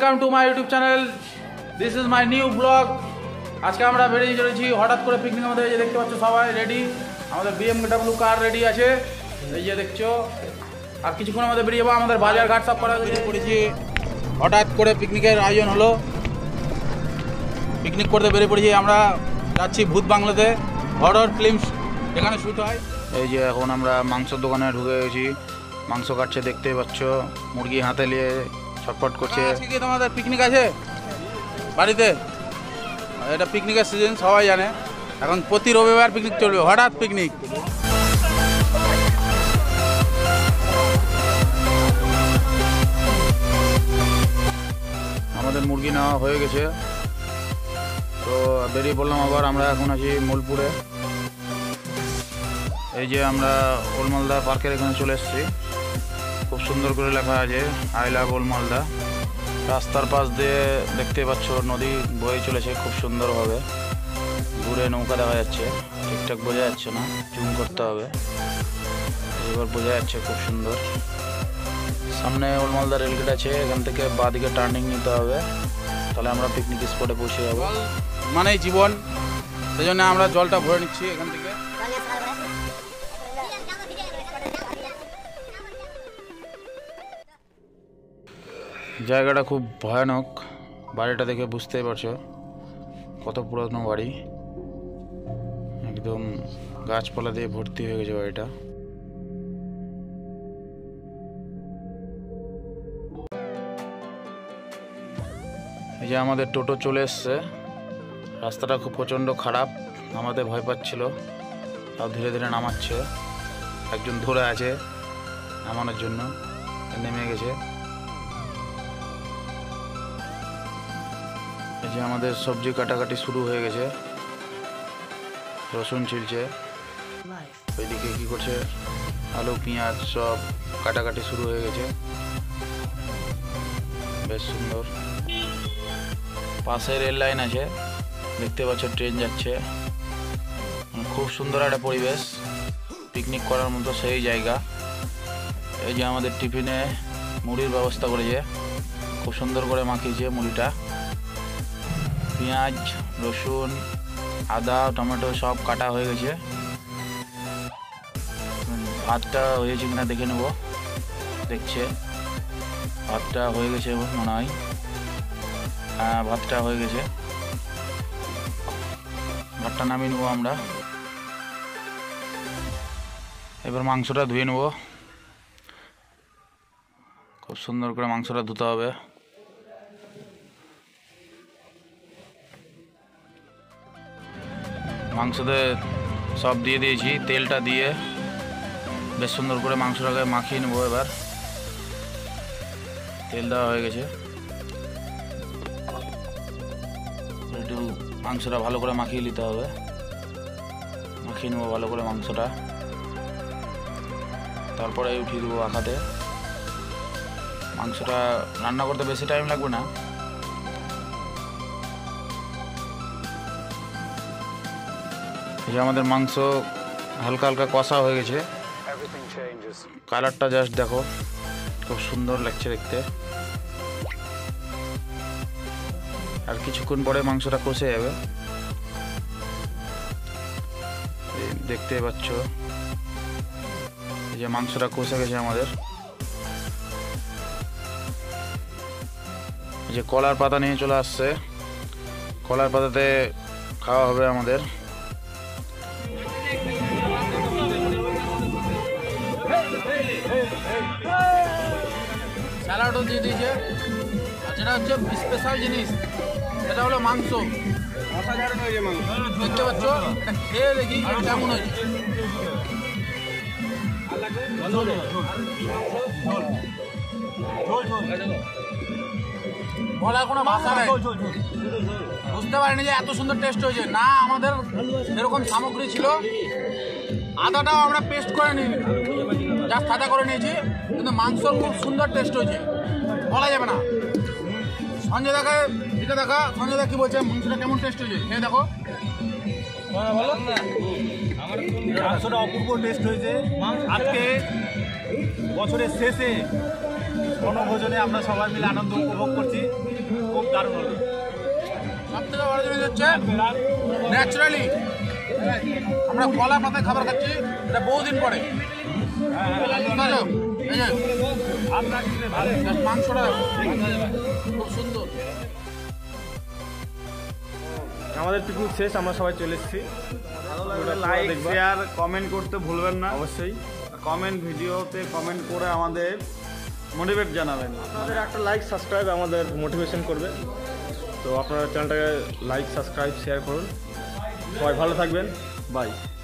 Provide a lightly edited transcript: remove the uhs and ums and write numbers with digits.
Welcome to my YouTube channel. This is my new blog. আজকে আমরা বেরিয়ে চলেছি হঠাৎ করে পিকনিক। আমাদের এই যে দেখতে পাচ্ছ সবাই রেডি, আমাদের BMW কার রেডি আছে, এই যে দেখছো। আর কিছুক্ষণ আমাদের বেরিয়ে যাবো, আমাদের বাজার ঘাট সব করা বেরিয়ে পড়েছি। হঠাৎ করে পিকনিকের আয়োজন হলো, পিকনিক করতে বেরিয়ে পড়েছি। আমরা যাচ্ছি ভূত বাংলাতে, হরর ফিল্ম এখানে শ্যুট হয়। এই যে এখন আমরা মাংসের দোকানে ঢুকে গেছি, মাংস কাটছে দেখতেই পাচ্ছ, মুরগি হাতে নিয়ে ছটফট করছে। আজকে কি তোমাদের পিকনিক আছে বাড়িতে? এটা পিকনিকের সিজন, সবাই জানে। এখন প্রতি রবিবার পিকনিক চলবে, হঠাৎ পিকনিক। আমাদের মুরগি নেওয়া হয়ে গেছে, তো বেরিয়ে পড়লাম আবার। আমরা এখন আছি মোলপুরে। এই যে আমরা ওলমালদা পার্কের এখানে চলে এসেছি। খুব সুন্দর করে লেখা আছে আই লাভ ওলমালদা। রাস্তার পাশ দিয়ে দেখতে পাচ্ছ নদী বয়ে চলেছে খুব সুন্দরভাবে। দূরে নৌকা দেখা যাচ্ছে, ঠিকঠাক বোঝা যাচ্ছে না, জুম করতে হবে। এবার বোঝা যাচ্ছে খুব সুন্দর। সামনে ওলমালদা রেলগেট আছে, এখান থেকে বাঁদিকে টার্নিং নিতে হবে, তাহলে আমরা পিকনিক স্পটে পৌঁছে যাবো। মানেই জীবন, সেই জন্য আমরা জলটা ভরে নিচ্ছি এখান থেকে। জায়গাটা খুব ভয়ানক, বাড়িটা দেখে বুঝতেই পারছো কত পুরাতন বাড়ি। একদম গাছপালা দিয়ে ভর্তি হয়ে গেছে বাড়িটা। এই যে আমাদের টোটো চলে এসছে। রাস্তাটা খুব প্রচণ্ড খারাপ, নামাতে ভয় পাচ্ছিল, তাও ধীরে ধীরে নামাচ্ছে। একজন ধরে আছে নামানোর জন্য, নেমে গেছে। এই যে আমাদের সবজি কাটাকাটি শুরু হয়ে গেছে, রসুন ছিলছে। ওইদিকে কি করছে, আলু পেঁয়াজ সব কাটাকাটি শুরু হয়ে গেছে। বেশ সুন্দর। পাশে রেল লাইন আছে, দেখতে পাচ্ছ ট্রেন যাচ্ছে। খুব সুন্দর একটা পরিবেশ, পিকনিক করার মতো সেই জায়গা। এই যে আমাদের টিফিনে মুড়ির ব্যবস্থা করেছে, খুব সুন্দর করে মাখিয়েছে মুড়িটা। পেঁয়াজ রসুন আদা টমেটো সব কাটা হয়ে গেছে। ভাতটা হয়েছে কিনা দেখে নেব। দেখছে ভাতটা হয়ে গেছে মনে হয়। হ্যাঁ, ভাতটা হয়ে গেছে। ভাতটা নামিয়ে নেবো আমরা। এবার মাংসটা ধুয়ে নেব, খুব সুন্দর করে মাংসটা ধুতে হবে। মাংসতে সব দিয়ে দিয়েছি, তেলটা দিয়ে বেশ সুন্দর করে মাংসটাকে মাখিয়ে নেবো। এবার তেল দেওয়া হয়ে গেছে, একটু মাংসটা ভালো করে মাখিয়ে নিতে হবে। মাখিয়ে নেবো ভালো করে মাংসটা, তারপরে উঠিয়ে দেবো আখাতে। মাংসটা রান্না করতে বেশি টাইম লাগবে না। এই যে আমাদের মাংস হালকা হালকা কষা হয়ে গেছে, কালারটা জাস্ট দেখো, খুব সুন্দর লাগছে দেখতে। আর কিছুক্ষণ পরে মাংসটা কষে যাবে, দেখতে পাচ্ছ। এই যে মাংসটা কষে গেছে আমাদের। এই যে কলার পাতা নিয়ে চলে আসছে, কলার পাতাতে খাওয়া হবে আমাদের। স্যালাডও দিয়ে দিয়েছে। আর যেটা হচ্ছে স্পেশাল জিনিস, সেটা হলো মাংস। অসাধারণ হয়েছে মাংস, দেখতে পাচ্ছ। এটা খেয়ে দেখি কেমন হয়েছে। বলার কোনো ভাষা নেই, বুঝতে পারিনি যে এত সুন্দর টেস্ট হয়েছে। না আমাদের এরকম সামগ্রী ছিল, আদাটাও আমরা পেস্ট করে নিই, জাস্ট সাদা করে নিয়েছি, কিন্তু মাংস খুব সুন্দর টেস্ট হয়েছে, বলা যাবে না। সঞ্জয় দাকে দিকে দেখা, সঞ্জয় দা কি বলছে, মাংসটা কেমন টেস্ট হয়েছে খেয়ে দেখো। মাংসটা অপূর্ব টেস্ট হয়েছে। আজকে বছরের শেষে বনভোজনে আমরা সবাই মিলে আনন্দ উপভোগ করছি। দারুণ হলো। সব থেকে বড় জিনিস হচ্ছে ন্যাচারালি আমরা কলা পাতায় খাবার খাচ্ছি, এটা বহুদিন পরে। বুঝতে এই যে আপনার কিনে ভালো just মাংসটা খুব সুন্দর। আমাদের পিকনিক শেষ, আমরা সবাই চলে এসেছি। ভালো লাগলে লাইক শেয়ার কমেন্ট করতে ভুলবেন না অবশ্যই। কমেন্ট ভিডিওতে কমেন্ট করে আমাদের মোটিভেট জানাবেন। আপনাদের একটা লাইক সাবস্ক্রাইব আমাদের মোটিভেশন করবে, তো আপনারা চ্যানেলটাকে লাইক সাবস্ক্রাইব শেয়ার করুন। সবাই ভালো থাকবেন, বাই।